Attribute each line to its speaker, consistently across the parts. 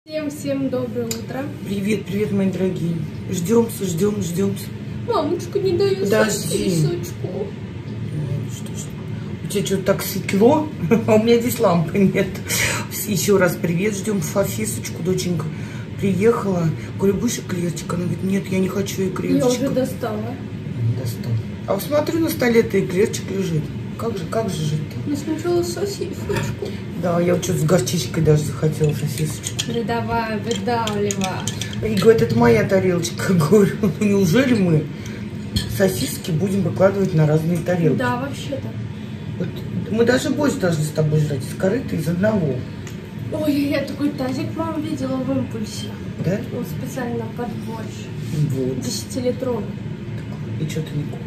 Speaker 1: Всем доброе утро.
Speaker 2: Привет, мои дорогие. Ждемся.
Speaker 1: Мамочка не дает сосисочку.
Speaker 2: Что ж, у тебя что-то так светло, а у меня здесь лампы нет. Еще раз привет, ждем сосисочку. Доченька приехала. Говорю, будешь эклерчик? Она говорит, нет, я не хочу эклерчика.
Speaker 1: Я уже достала.
Speaker 2: Достала. А вот смотрю, на столе-то эклерчик лежит. Как же жить-то?
Speaker 1: Ну сначала сосисочку.
Speaker 2: Да, я вот что-то с горчичкой даже захотела сосисочку.
Speaker 1: Да давай, выдавливай.
Speaker 2: И говорит, это моя тарелочка. Говорю, ну неужели мы сосиски будем выкладывать на разные тарелки?
Speaker 1: Да, вообще-то.
Speaker 2: Вот мы даже борщ должны с тобой жрать из корыта, из одного.
Speaker 1: Ой, я такой тазик, мама, видела в импульсе.
Speaker 2: Да?
Speaker 1: Он специально под борщ.
Speaker 2: Вот.
Speaker 1: 10-литровый.
Speaker 2: И что ты не купила?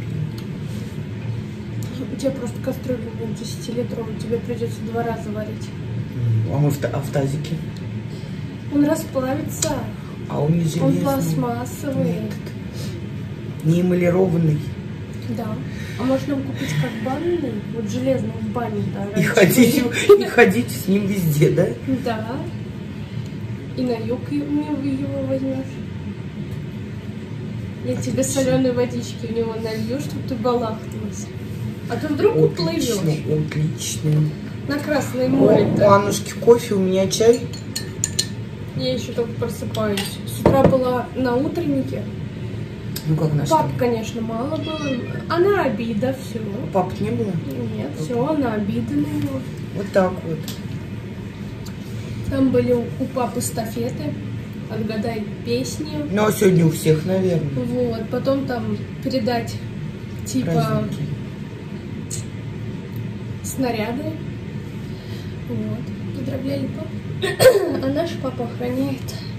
Speaker 1: У тебя просто кастрюля будет 10-литровый. Тебе придется 2 раза варить.
Speaker 2: А мы в тазике?
Speaker 1: Он расплавится.
Speaker 2: А он не железный.
Speaker 1: Он пластмассовый.
Speaker 2: Нет. Не эмалированный.
Speaker 1: Да. А может нам купить как банный? Вот железный в бане, да.
Speaker 2: И ходить с ним везде, да?
Speaker 1: Да. И на юг его возьмешь. Я тебе соленой водички в него налью, чтобы ты балахнулась. А то вдруг уплывешь.
Speaker 2: Отлично.
Speaker 1: На Красное море.
Speaker 2: У Аннушки кофе, у меня чай.
Speaker 1: Я еще только просыпаюсь. С утра была на утреннике.
Speaker 2: Ну как наш?
Speaker 1: Пап, конечно, мало было. А на обида все.
Speaker 2: Пап не было?
Speaker 1: Нет, все, на обиды на него.
Speaker 2: Вот так вот.
Speaker 1: Там были у папы эстафеты. Отгадай песни.
Speaker 2: Ну а сегодня у всех, наверное.
Speaker 1: Вот. Потом там передать типа
Speaker 2: Праздники.
Speaker 1: Снаряды. Вот. Поздравляли папу. А наш папа охраняет.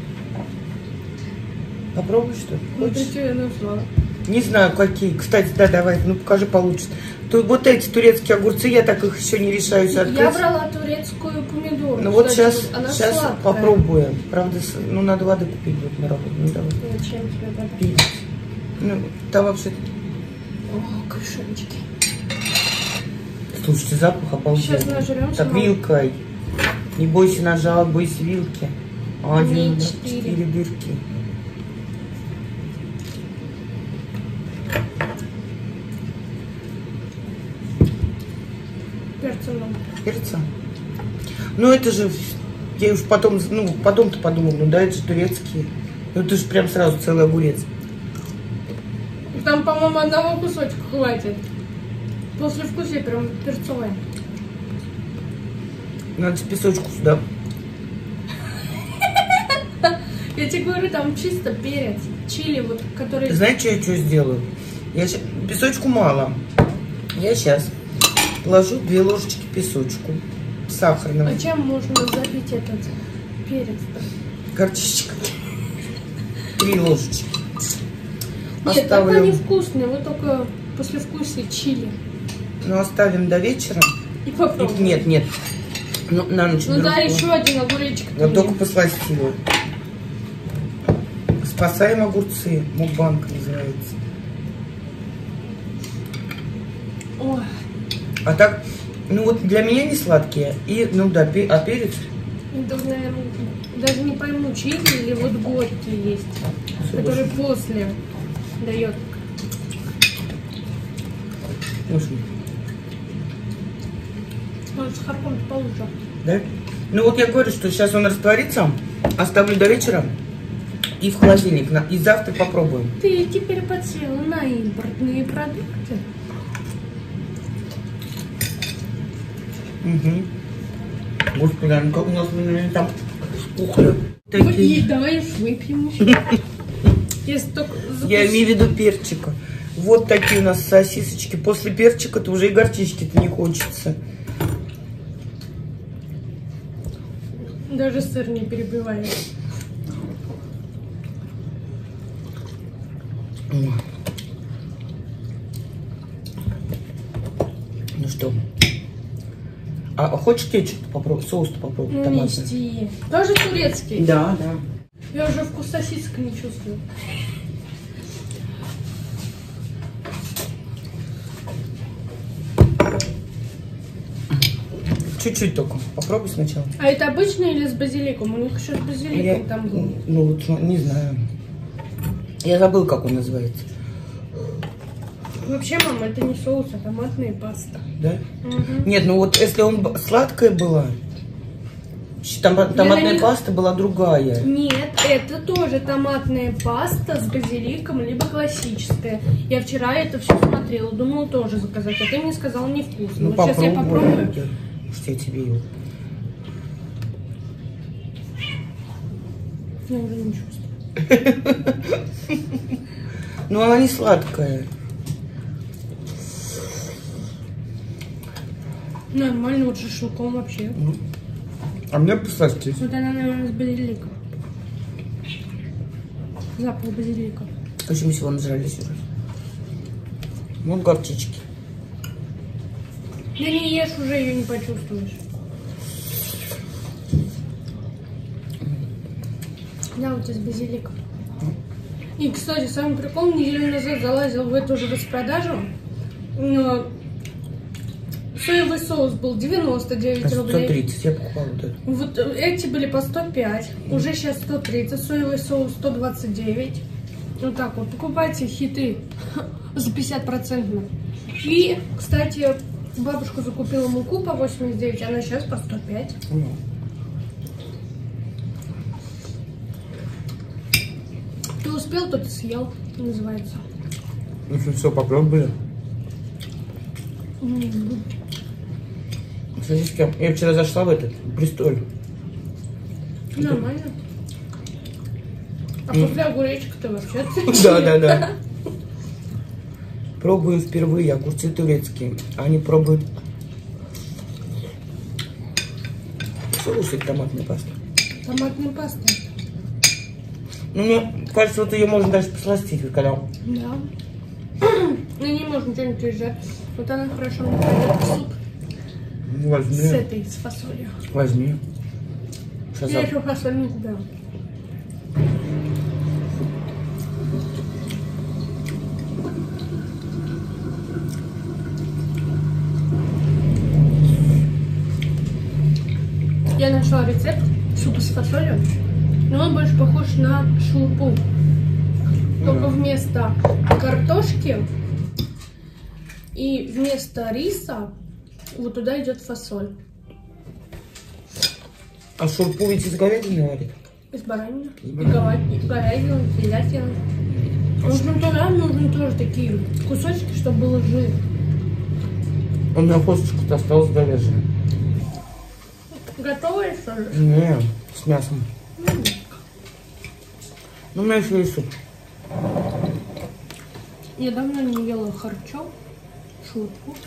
Speaker 2: Попробуй, что ли?
Speaker 1: Ну,
Speaker 2: Хочешь?
Speaker 1: ты что, я нашла?
Speaker 2: Не знаю, какие. Кстати, да, давай, ну покажи получше. То вот эти турецкие огурцы, я так их еще не решаюсь открыть.
Speaker 1: Я брала турецкую помидору.
Speaker 2: Ну вот
Speaker 1: кстати,
Speaker 2: сейчас
Speaker 1: сладкая.
Speaker 2: попробуем. Правда, ну надо воды купить будет на работу. Ну давай.
Speaker 1: Зачем тебе вода?
Speaker 2: Пить. Ну, там вообще...
Speaker 1: О, крышончики.
Speaker 2: Слушайте, запах обалденный.
Speaker 1: Сейчас нажремся.
Speaker 2: Так, вилкой. Не бойся ножа, бойся вилки. Один, 4 дырки.
Speaker 1: Перца много.
Speaker 2: Перца? Ну это же... Я уж потом, потом-то подумал, ну да, это же турецкие. Ну это же прям сразу целый огурец.
Speaker 1: Там, по-моему, одного кусочка хватит. Послевкусие прям перцовое.
Speaker 2: Надо с песочку сюда.
Speaker 1: Я тебе говорю, там чисто перец, чили, вот, который...
Speaker 2: Знаете, что я сделаю? Песочку мало. Я сейчас ложу 2 ложечки песочку сахарного.
Speaker 1: А чем можно забить этот перец-то?
Speaker 2: Горчичка. 3 ложечки.
Speaker 1: Нет, так они вкусные, вот только послевкусие чили.
Speaker 2: Ну, оставим до вечера.
Speaker 1: И попробуем.
Speaker 2: Нет. Ну, на ночь.
Speaker 1: Ну да, еще один огуречек.
Speaker 2: Я только посластила. Спасаем огурцы. Мукбанк называется.
Speaker 1: Ой.
Speaker 2: А так, ну вот для меня не сладкие. И, ну да, а перец?
Speaker 1: Даже не пойму, чили или вот горький есть, который после дает.
Speaker 2: Слушай.
Speaker 1: Ну, с харком получше.
Speaker 2: Да? Ну вот я говорю, что сейчас он растворится, оставлю до вечера и в холодильник. И завтра попробуем.
Speaker 1: Ты теперь подсела на импортные продукты.
Speaker 2: Угу. Господи, ну как у нас там пухло.
Speaker 1: И давай выпьем еще.
Speaker 2: Я имею в виду перчика. Вот такие у нас сосисочки. После перчика-то уже и горчички-то не хочется.
Speaker 1: Даже сыр не перебивает.
Speaker 2: Ну что? А хочешь кетчуп попробовать? Соус-то попробовать?
Speaker 1: Нести. Тоже турецкий?
Speaker 2: Да.
Speaker 1: Я уже вкус сосисок не чувствую.
Speaker 2: Чуть-чуть только. Попробуй сначала.
Speaker 1: А это обычный или с базиликом? У них еще с базиликом там был.
Speaker 2: Ну, вот, не знаю. Я забыл, как он называется.
Speaker 1: Вообще, мама, это не соус, а томатная паста.
Speaker 2: Да?
Speaker 1: Угу.
Speaker 2: Нет, ну вот если он сладкая была, томатная паста была другая.
Speaker 1: Нет, это тоже томатная паста с базиликом, либо классическая. Я вчера это все смотрела, думала тоже заказать, а ты мне сказала невкусно.
Speaker 2: Ну,
Speaker 1: Вот сейчас я попробую.
Speaker 2: Что я тебе ее...
Speaker 1: Я уже не чувствую.
Speaker 2: Ну, она не сладкая.
Speaker 1: Нормально, вот шашлыком вообще.
Speaker 2: А мне посластись.
Speaker 1: Вот она, наверное, с базиликом. Запах базилика.
Speaker 2: Очень всего нажрались уже. Вон горчички.
Speaker 1: Да не ешь, уже ее не почувствуешь. Да, вот из базилика. И, кстати, самый прикол, неделю назад залазил в эту же распродажу. Но соевый соус был 99 рублей.
Speaker 2: 130, я покупала вот это.
Speaker 1: Вот эти были по 105. Уже сейчас 130. Соевый соус 129. Вот так вот. Покупайте хиты за 50%. И, кстати, бабушка закупила муку по 89, она сейчас по 105. Ты успел, тот и съел, называется.
Speaker 2: Если все попробовали. Сосиски. Я вчера зашла в этот Бристоль.
Speaker 1: Нормально. А после огуречка-то вообще...
Speaker 2: Да. Пробую впервые огурцы турецкие. Они пробуют соус и томатную пасту.
Speaker 1: Томатная паста.
Speaker 2: Ну, мне кажется, вот ее можно даже посластить, когда...
Speaker 1: Да. Ну, не можно ничего не лежать. Вот она хорошо мне пойдет в суп.
Speaker 2: Возьми.
Speaker 1: С этой, с фасолью.
Speaker 2: Возьми. Сейчас
Speaker 1: Я еще фасоль не купила. Я нашла рецепт супа с фасолью, но он больше похож на шурпу. Только вместо картошки и вместо риса вот туда идет фасоль.
Speaker 2: А шурпу ведь из говядины варит?
Speaker 1: Из баранины, и говядины, телятины. Нужны тоже такие кусочки, чтобы было жир.
Speaker 2: У меня косточка-то осталась говяжья.
Speaker 1: Готовая, что ли?
Speaker 2: Не, с мясом. Ну, у меня еще и суп.
Speaker 1: Я давно не ела харчо, шурпу.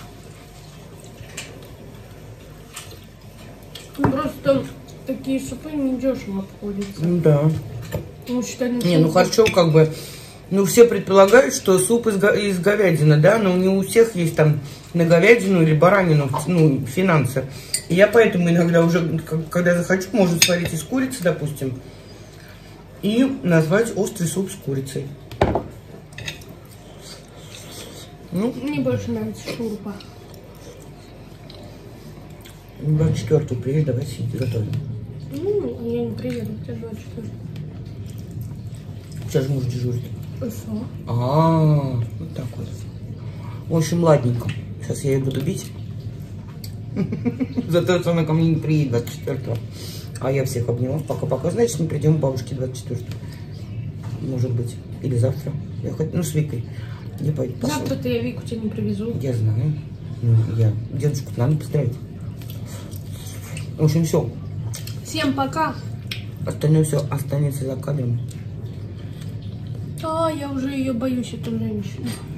Speaker 1: Просто такие супы недешево обходятся.
Speaker 2: Ну да.
Speaker 1: Ну, считай,
Speaker 2: Не, ну харчо как бы... Ну, все предполагают, что суп из говядины, да, но не у всех есть там на говядину или баранину, ну, финансы. И я поэтому иногда уже, когда захочу, можно сварить из курицы, допустим, и назвать острый суп с курицей. Ну,
Speaker 1: мне больше нравится шурпа.
Speaker 2: 24-ю приедет, давайте сидеть, готовим.
Speaker 1: Ну, я не приеду, у тебя 24.
Speaker 2: Сейчас же муж дежурит.
Speaker 1: Что?
Speaker 2: Вот так вот. В общем, ладненько. Сейчас я ее буду бить. Зато она ко мне не приедет 24-го. А я всех обняла. Пока-пока. Значит, мы придем к бабушке 24-го. Может быть. Или завтра. Я хоть, ну, с Викой. Не пойду.
Speaker 1: Завтра-то я Вику тебе не привезу.
Speaker 2: Я знаю. Ну, я дедушку надо поздравить. В общем, все.
Speaker 1: Всем пока.
Speaker 2: Остальное все останется за кадром.
Speaker 1: А, я уже ее боюсь, эту женщину.